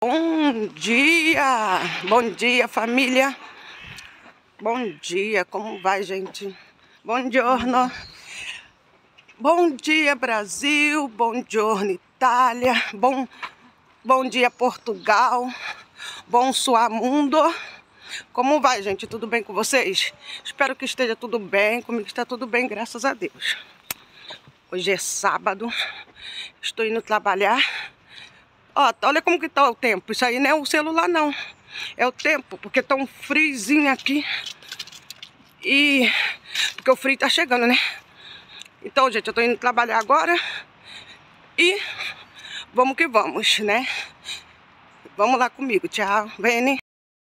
Bom dia família, bom dia, como vai gente? Bom giorno, bom dia Brasil, bom giorno Itália, bom dia Portugal, bom suar mundo. Como vai gente, tudo bem com vocês? Espero que esteja tudo bem, comigo está tudo bem, graças a Deus. Hoje é sábado, estou indo trabalhar. Ó, olha como que tá o tempo. Isso aí não é o celular não, é o tempo, porque tá um friozinho aqui. E porque o frio tá chegando, né? Então, gente, eu tô indo trabalhar agora. E vamos que vamos, né? Vamos lá comigo, tchau, Vene.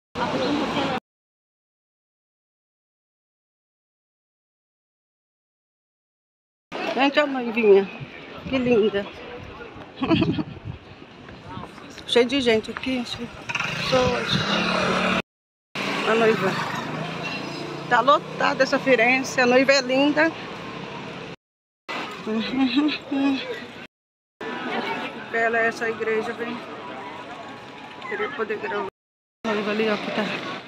Gente, a noivinha, que linda. Cheio de gente aqui, cheio de pessoas. A noiva. Tá lotada essa Firenze, a noiva é linda. Bela é essa igreja, bem. Queria poder gravar. A noiva ali, ó, que tá.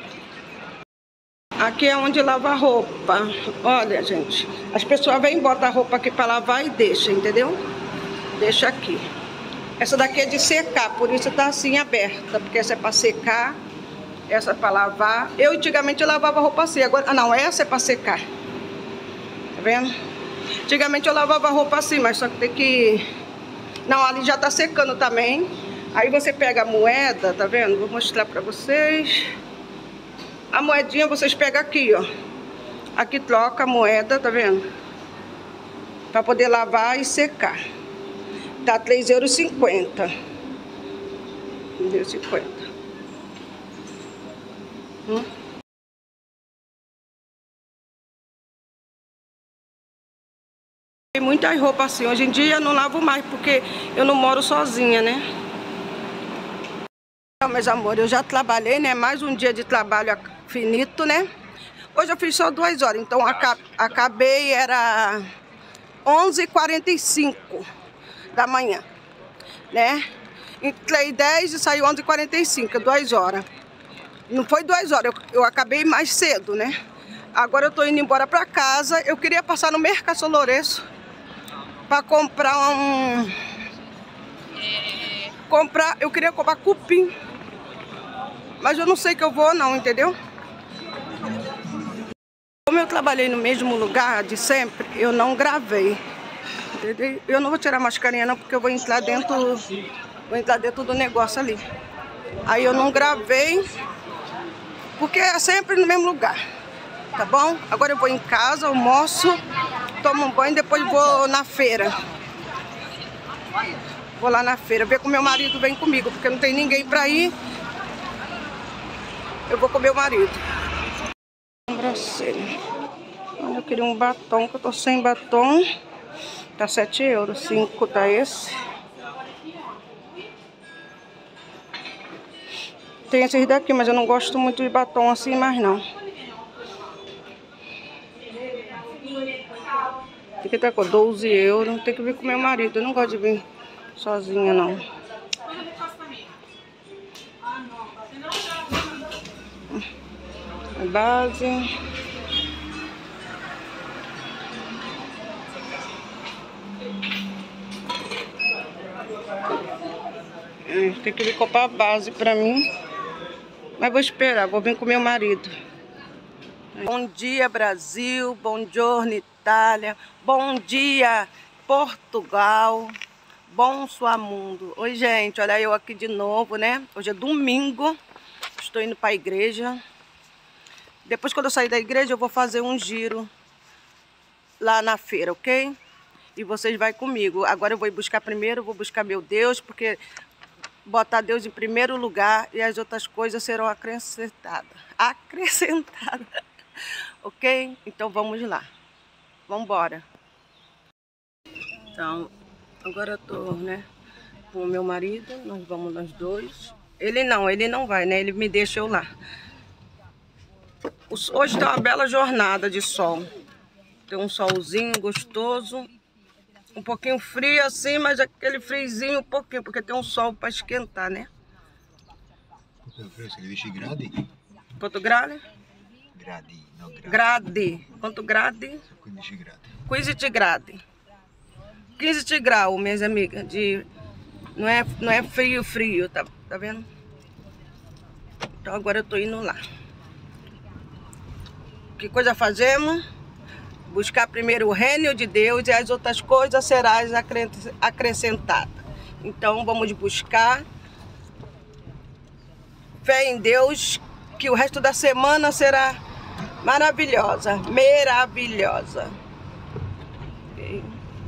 Aqui é onde lava a roupa. Olha, gente, as pessoas vêm, botam a roupa aqui para lavar e deixa, entendeu? Deixa aqui. Essa daqui é de secar, por isso tá assim aberta, porque essa é para secar, essa é para lavar. Eu antigamente lavava roupa assim, agora não, essa é para secar. Tá vendo? Antigamente eu lavava roupa assim, mas só que tem que... Não, ali já tá secando também. Aí você pega a moeda, tá vendo? Vou mostrar para vocês. A moedinha vocês pegam aqui, ó. Aqui troca a moeda, tá vendo? Pra poder lavar e secar. Tá R$3,50. R$3,50. Tem muitas roupas assim. Hoje em dia eu não lavo mais, porque eu não moro sozinha, né? Então, meus amores, eu já trabalhei, né? Mais um dia de trabalho finito, né? Hoje eu fiz só 2 horas, então acabei, era 11h45 da manhã, né? Entrei 10 e saí 11h45, 2 horas. Não foi 2 horas, eu acabei mais cedo, né? Agora eu tô indo embora pra casa. Eu queria passar no Mercado São Lourenço pra comprar eu queria comprar cupim. Mas eu não sei que eu vou não, entendeu? Como eu trabalhei no mesmo lugar de sempre, eu não gravei. Entendeu? Eu não vou tirar a mascarinha não, porque eu vou entrar dentro do negócio ali. Aí eu não gravei, porque é sempre no mesmo lugar, tá bom? Agora eu vou em casa, almoço, tomo um banho, depois vou na feira. Vou lá na feira, ver que o meu marido vem comigo, porque não tem ninguém pra ir. Eu vou com meu marido. Sobrancelha. Eu queria um batom, que eu tô sem batom. Tá €7, 5 tá esse. Tem esses daqui, mas eu não gosto muito de batom assim, mais não. Tem que estar com €12. Tem que vir com meu marido. Eu não gosto de vir sozinha, não. A base. Tem que vir comprar a base pra mim. Mas vou esperar, vou vir com meu marido. Bom dia Brasil, bom giorno Itália, bom dia Portugal, bom suar mundo. Oi gente, olha eu aqui de novo, né? Hoje é domingo, estou indo para a igreja. Depois quando eu sair da igreja eu vou fazer um giro lá na feira, ok? E vocês vão comigo. Agora eu vou buscar primeiro, vou buscar meu Deus, porque botar Deus em primeiro lugar e as outras coisas serão acrescentadas. Ok? Então vamos lá. Vamos embora. Então, agora eu tô, né, com o meu marido. Nós vamos nós dois. Ele não vai, né? Ele me deixa eu lá. Hoje tá uma bela jornada de sol. Tem um solzinho gostoso. Um pouquinho frio assim, mas aquele friozinho um pouquinho, porque tem um sol para esquentar, né? Você dice gradi? Quanto grade? Gradi, no gradi. Grade. Quanto grade? 15 gradi. 15 grade. 15 graus, minhas amigas. Não é frio, tá vendo? Então agora eu tô indo lá. Que coisa fazemos? Buscar primeiro o reino de Deus e as outras coisas serão acrescentadas. Então vamos buscar fé em Deus, que o resto da semana será maravilhosa. Maravilhosa. Okay.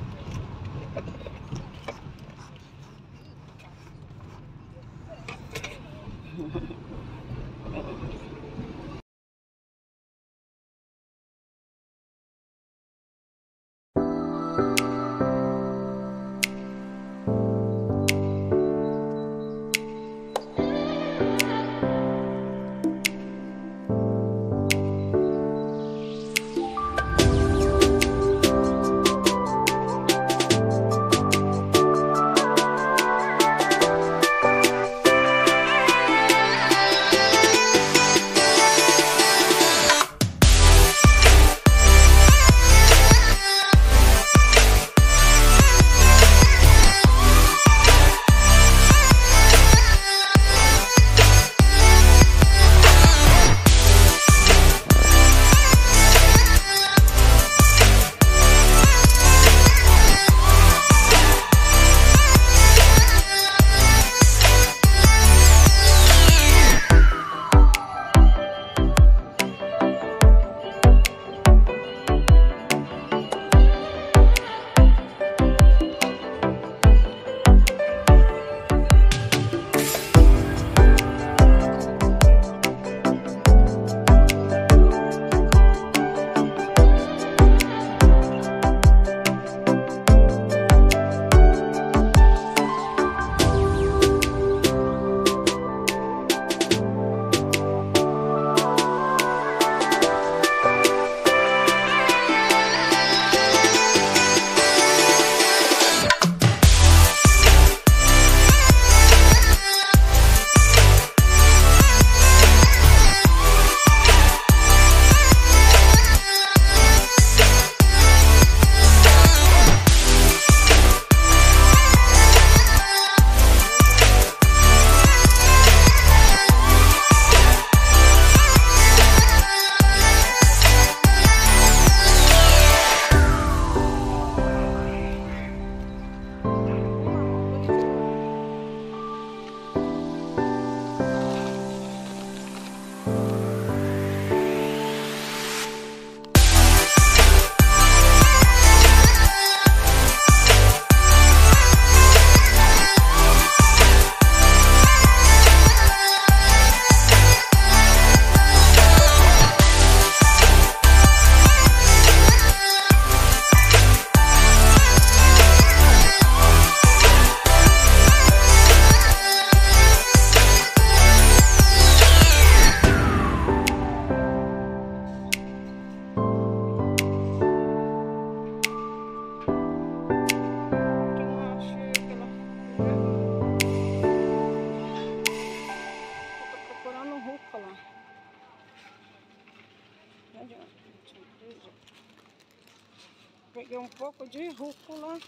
Peguei um pouco de rúcula.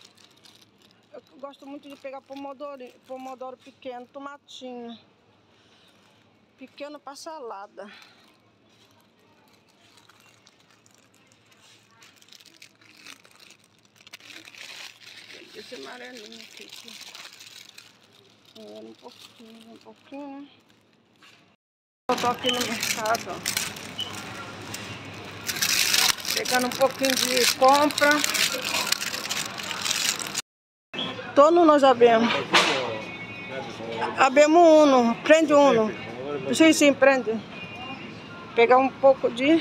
Eu gosto muito de pegar pomodoro pequeno, tomatinho pequeno para salada. Esse amarelinho aqui. Um pouquinho. Eu tô aqui no mercado, ó. Pegando um pouquinho de compra. Todo nós abemos. Abemos uno. Prende uno. Sim, prende. Pegar um pouco de...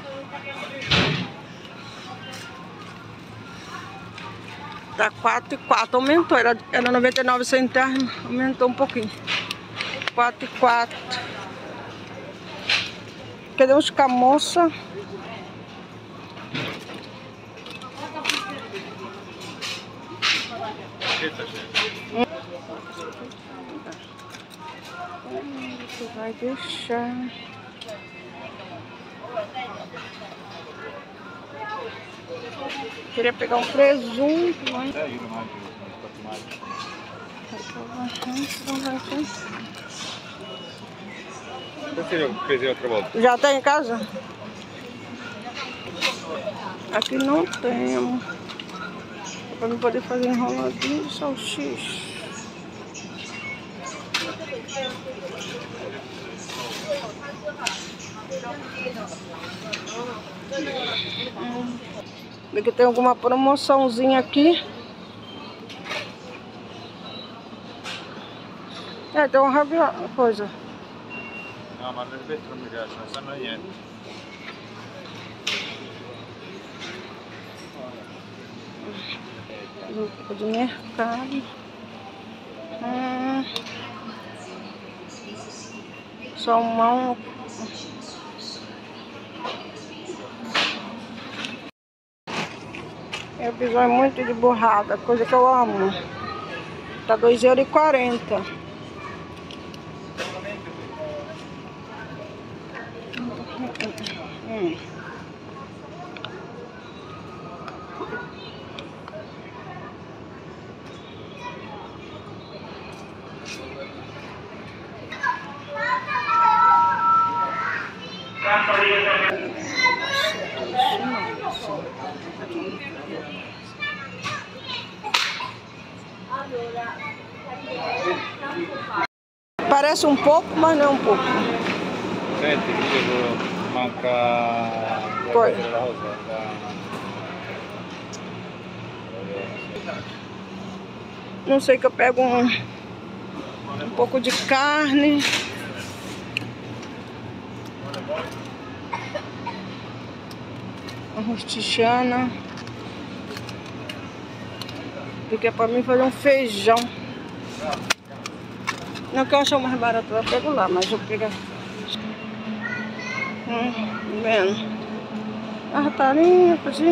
Tá 4,4. Aumentou. Era 99 centavos. Aumentou um pouquinho. 4,4. Cadê uns camoça? Tu vai deixar. Queria pegar um presunto, mas... Já tá em casa? Aqui não temos. Para não poder fazer enroladinho de salsicha. Aqui tem alguma promoçãozinha aqui. É, tem uma coisa. Não, mas não é bem tranquilo, essa não é. Um pouco de mercado. Salmão. Eu fiz muito de borrada, coisa que eu amo. Tá R$2,40. Parece um pouco, mas não é um pouco. Senti, dicevo, manca Poi. della rosa. Não sei, que eu pego um pouco de carne. Uma rostichana. Porque é pra mim fazer um feijão. Não, que eu acho mais barato, eu pego lá, mas eu pego. Vendo? Ah, tá limpo, assim.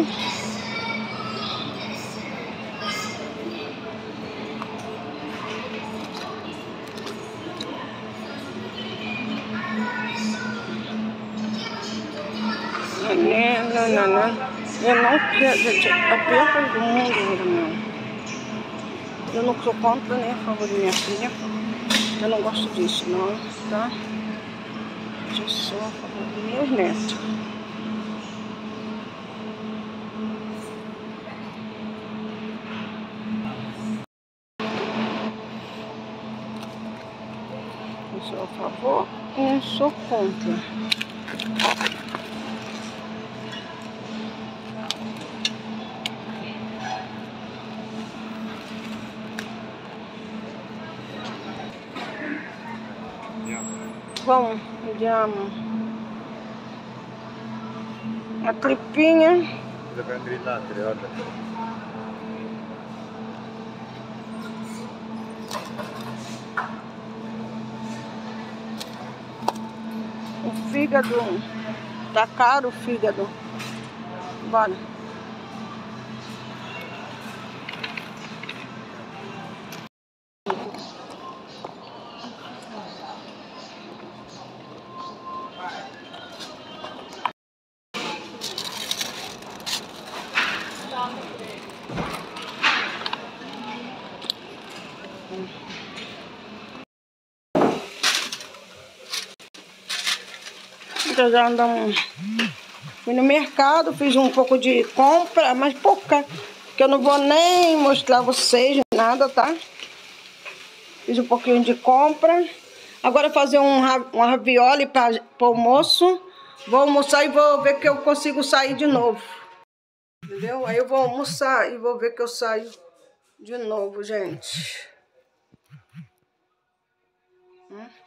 Não. Eu não quero, gente, a pior coisa do mundo, meu. Eu não sou contra nem a favor de minha filha. Eu não gosto disso, não, tá? Eu sou a favor dos meus netos. Eu sou a favor e eu sou contra. Vamos, vediamo. A tripinha. Devo prendere il latte, guarda. O fígado. Tá caro o fígado. Bora. Eu já andamos. Fui no mercado, fiz um pouco de compra, mas pouca, que eu não vou nem mostrar a vocês nada, tá? Fiz um pouquinho de compra. Agora fazer um ravioli para o almoço. Vou almoçar e vou ver que eu consigo sair de novo. Entendeu? Aí eu vou almoçar e vou ver que eu saio de novo, gente.